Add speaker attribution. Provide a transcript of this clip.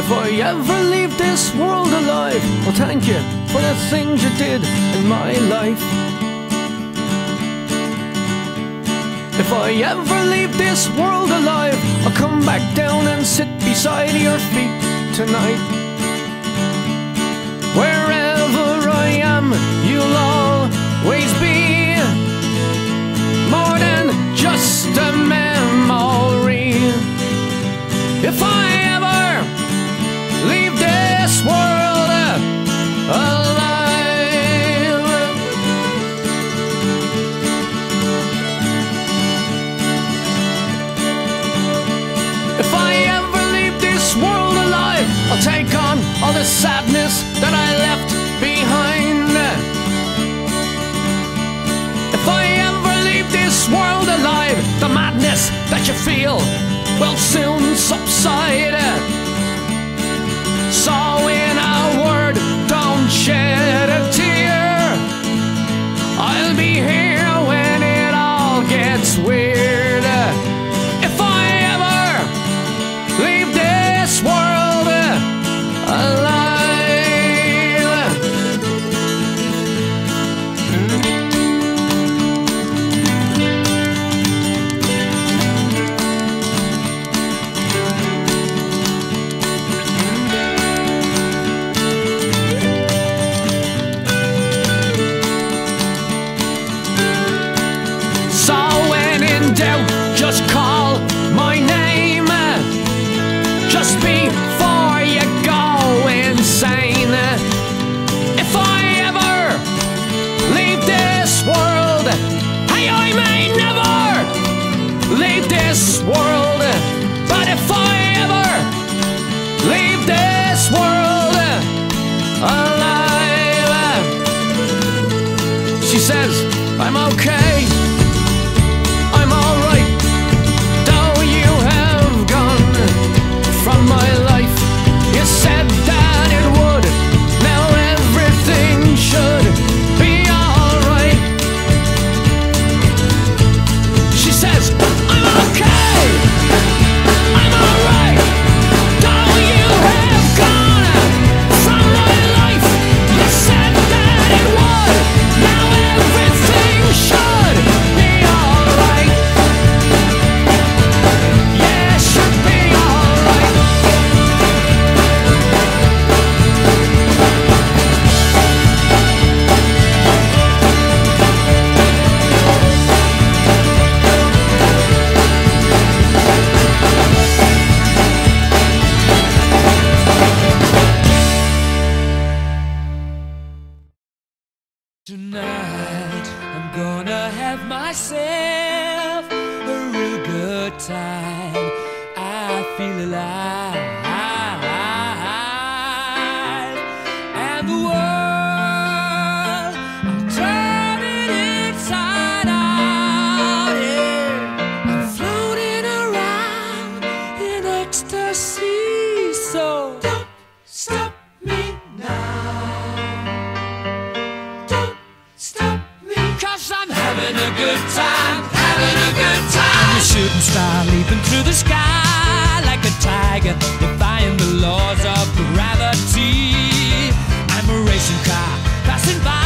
Speaker 1: If I ever leave this world alive, well, thank you for the things you did in my life. If I ever leave this world alive, I'll come back down and sit beside your feet tonight. Wherever I am, you'll always be more than just a memory. If I ever leave this world alive, if I ever leave this world alive, I'll take on all the sadness that I left behind. If I ever leave this world alive, the madness that you feel will soon subside. So in a word, don't shed a tear. I'll be here when it all gets weird. If I ever leave this world alive. Just call my name just before you go insane. If I ever leave this world, hey, I may never leave this world, but if I ever leave this world alive, she says, I'm okay, I'm alright. From my life, you said that it would. Now everything should be alright. She says, I'm okay, I'm alright. Though you have gone from my life, you said that it would. Now everything should be alright. Yeah, should be alright.
Speaker 2: Tonight I'm gonna have myself a real good time. I feel alive, and the world, I'm turning inside out. Yeah, I'm floating around in ecstasy. So don't stop me now. I'm having a good time, having a good time. I'm a shooting star leaping through the sky like a tiger, defying the laws of gravity. I'm a racing car passing by.